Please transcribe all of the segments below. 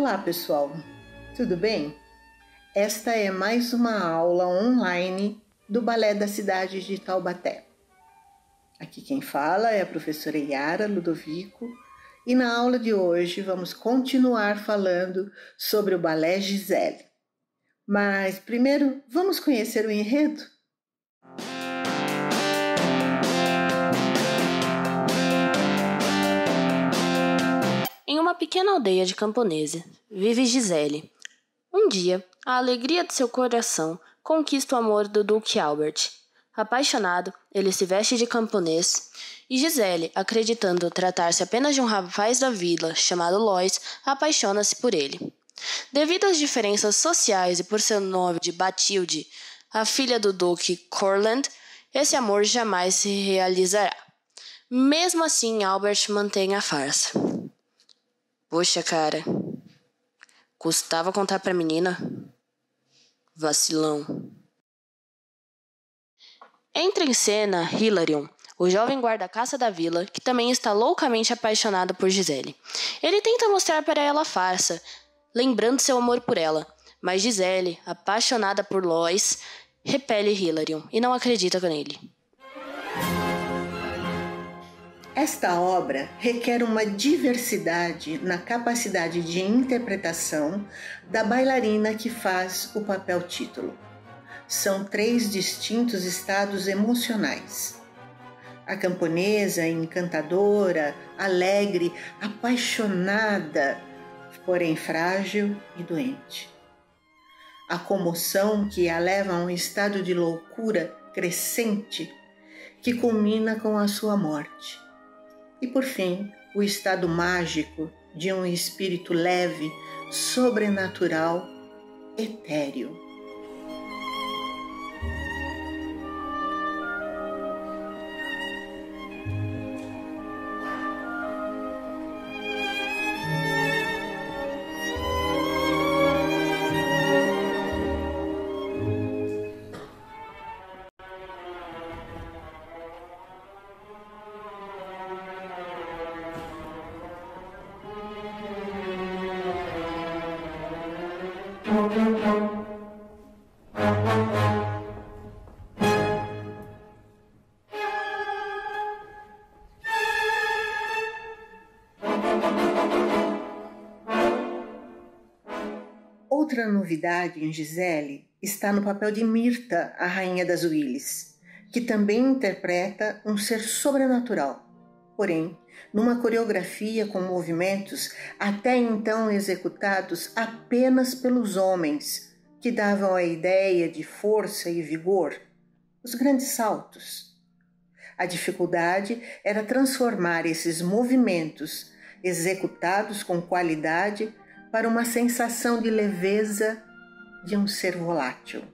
Olá, pessoal! Tudo bem? Esta é mais uma aula online do Balé da cidade de Taubaté. Aqui quem fala é a professora Yara Ludovico e na aula de hoje vamos continuar falando sobre o Balé Giselle. Mas primeiro vamos conhecer o enredo? Em uma pequena aldeia de camponesa, vive Giselle. Um dia, a alegria de seu coração conquista o amor do Duque Albert. Apaixonado, ele se veste de camponês e Giselle, acreditando tratar-se apenas de um rapaz da vila chamado Lois, apaixona-se por ele. Devido às diferenças sociais e por seu nome de Batilde, a filha do Duque Courland, esse amor jamais se realizará. Mesmo assim, Albert mantém a farsa. Poxa, cara, custava contar pra menina? Vacilão. Entra em cena Hilarion, o jovem guarda-caça da vila, que também está loucamente apaixonado por Giselle. Ele tenta mostrar para ela a farsa, lembrando seu amor por ela, mas Giselle, apaixonada por Lois, repele Hilarion e não acredita nele. Esta obra requer uma diversidade na capacidade de interpretação da bailarina que faz o papel título. São 3 distintos estados emocionais. A camponesa, encantadora, alegre, apaixonada, porém frágil e doente. A comoção que a leva a um estado de loucura crescente que culmina com a sua morte. E, por fim, o estado mágico de um espírito leve, sobrenatural, etéreo. Outra novidade em Giselle está no papel de Mirta, a rainha das Willis, que também interpreta um ser sobrenatural, porém, numa coreografia com movimentos até então executados apenas pelos homens, que davam a ideia de força e vigor, os grandes saltos. A dificuldade era transformar esses movimentos executados com qualidade para uma sensação de leveza de um ser volátil.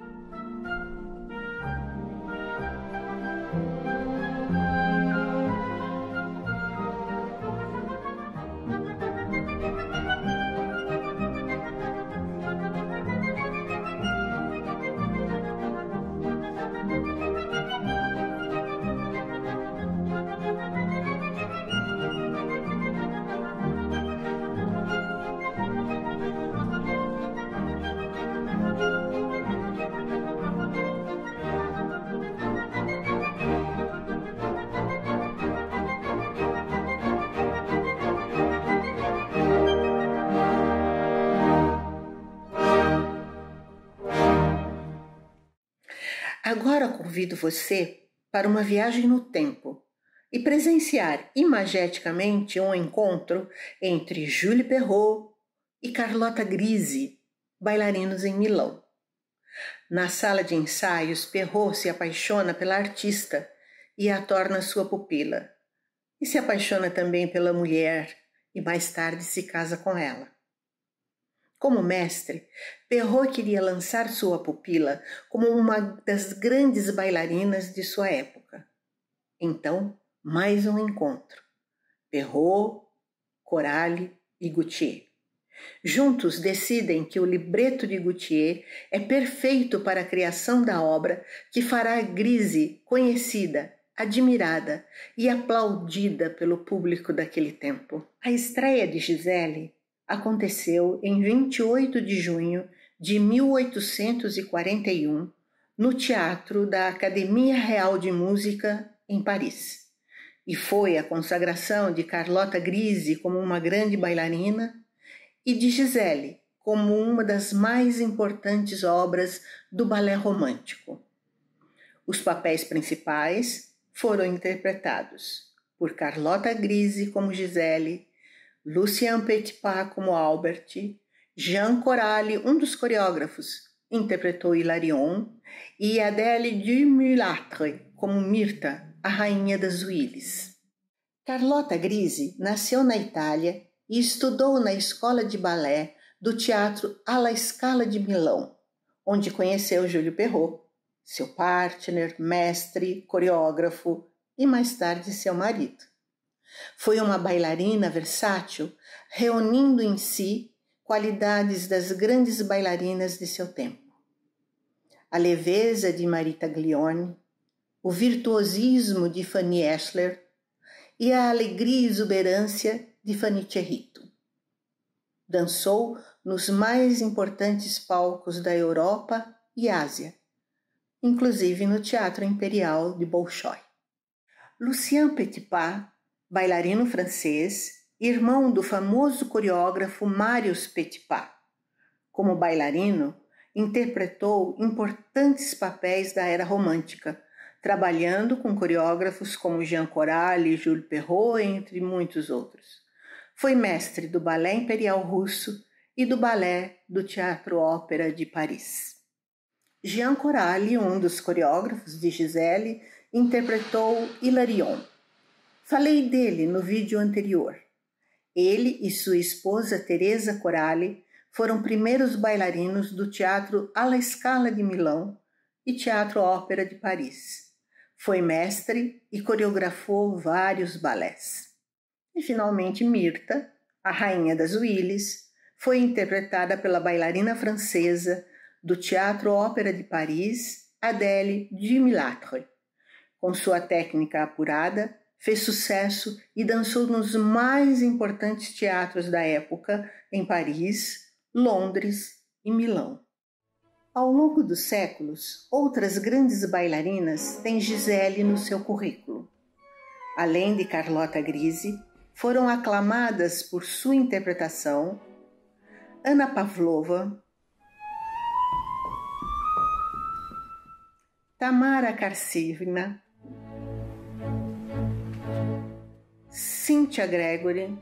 Agora convido você para uma viagem no tempo e presenciar imageticamente um encontro entre Jules Perrault e Carlotta Grisi, bailarinos em Milão. Na sala de ensaios, Perrault se apaixona pela artista e a torna sua pupila, e se apaixona também pela mulher e mais tarde se casa com ela. Como mestre, Perrault queria lançar sua pupila como uma das grandes bailarinas de sua época. Então, mais um encontro. Perrault, Coralie e Gautier. Juntos decidem que o libreto de Gautier é perfeito para a criação da obra que fará Grisi conhecida, admirada e aplaudida pelo público daquele tempo. A estreia de Giselle aconteceu em 28 de junho de 1841, no Teatro da Academia Real de Música, em Paris, e foi a consagração de Carlotta Grisi como uma grande bailarina e de Gisele como uma das mais importantes obras do balé romântico. Os papéis principais foram interpretados por Carlotta Grisi como Gisele, Lucien Petipa como Albert, Jean Coralie, um dos coreógrafos, interpretou Hilarion, e Adèle Dumulâtre como Mirta, a rainha das Huiles. Carlotta Grisi nasceu na Itália e estudou na escola de balé do Teatro alla Scala de Milão, onde conheceu Júlio Perrot, seu partner, mestre, coreógrafo e mais tarde seu marido. Foi uma bailarina versátil, reunindo em si qualidades das grandes bailarinas de seu tempo. A leveza de Marie Taglioni, o virtuosismo de Fanny Eschler e a alegria e exuberância de Fanny Cherito. Dançou nos mais importantes palcos da Europa e Ásia, inclusive no Teatro Imperial de Bolshoi. Lucien Petipa, bailarino francês, irmão do famoso coreógrafo Marius Petipa. Como bailarino, interpretou importantes papéis da era romântica, trabalhando com coreógrafos como Jean Coralie e Jules Perrot, entre muitos outros. Foi mestre do Balé Imperial Russo e do Balé do Teatro Ópera de Paris. Jean Coralie, um dos coreógrafos de Gisele, interpretou Hilarion. Falei dele no vídeo anterior. Ele e sua esposa Teresa Coralie foram primeiros bailarinos do Teatro alla Scala de Milão e Teatro Ópera de Paris. Foi mestre e coreografou vários balés. E finalmente Mirta, a rainha das Huiles, foi interpretada pela bailarina francesa do Teatro Ópera de Paris, Adèle Dumulâtre. Com sua técnica apurada, fez sucesso e dançou nos mais importantes teatros da época em Paris, Londres e Milão. Ao longo dos séculos, outras grandes bailarinas têm Gisele no seu currículo. Além de Carlotta Grisi, foram aclamadas por sua interpretação Anna Pavlova, Tamara Karsivna, Cynthia Gregory,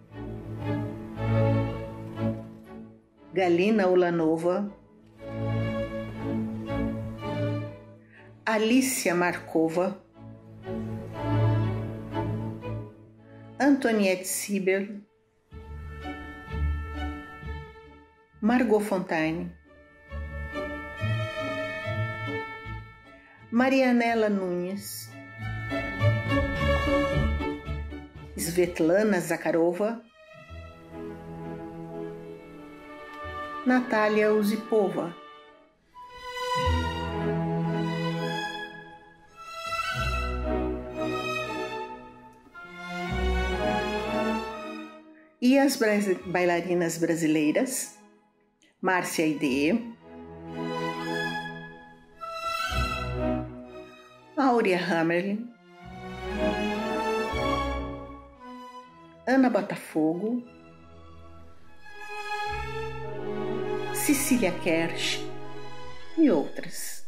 Galina Ulanova, Alicia Markova, Antoniette Sieber, Margot Fontaine, Marianela Nunes, Svetlana Zakharova, Natália Usipova. E as bailarinas brasileiras, Márcia Aidê, Áurea Hammerlin, Ana Botafogo, Cecília Kersh e outras.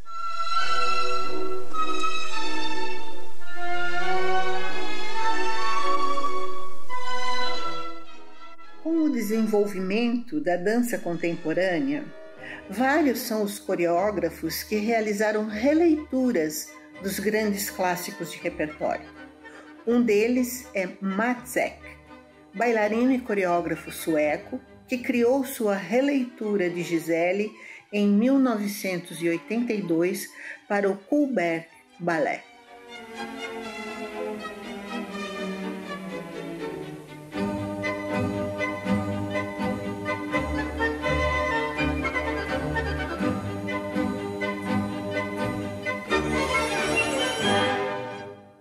Com o desenvolvimento da dança contemporânea, vários são os coreógrafos que realizaram releituras dos grandes clássicos de repertório. Um deles é Mats Ek, bailarino e coreógrafo sueco, que criou sua releitura de Gisele em 1982 para o Cullberg Ballet.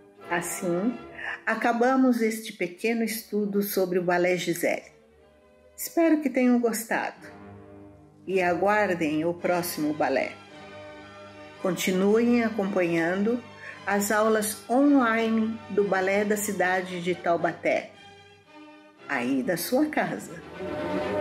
Assim, acabamos este pequeno estudo sobre o Ballet Gisele. Espero que tenham gostado e aguardem o próximo balé. Continuem acompanhando as aulas online do Balé da cidade de Taubaté, aí da sua casa.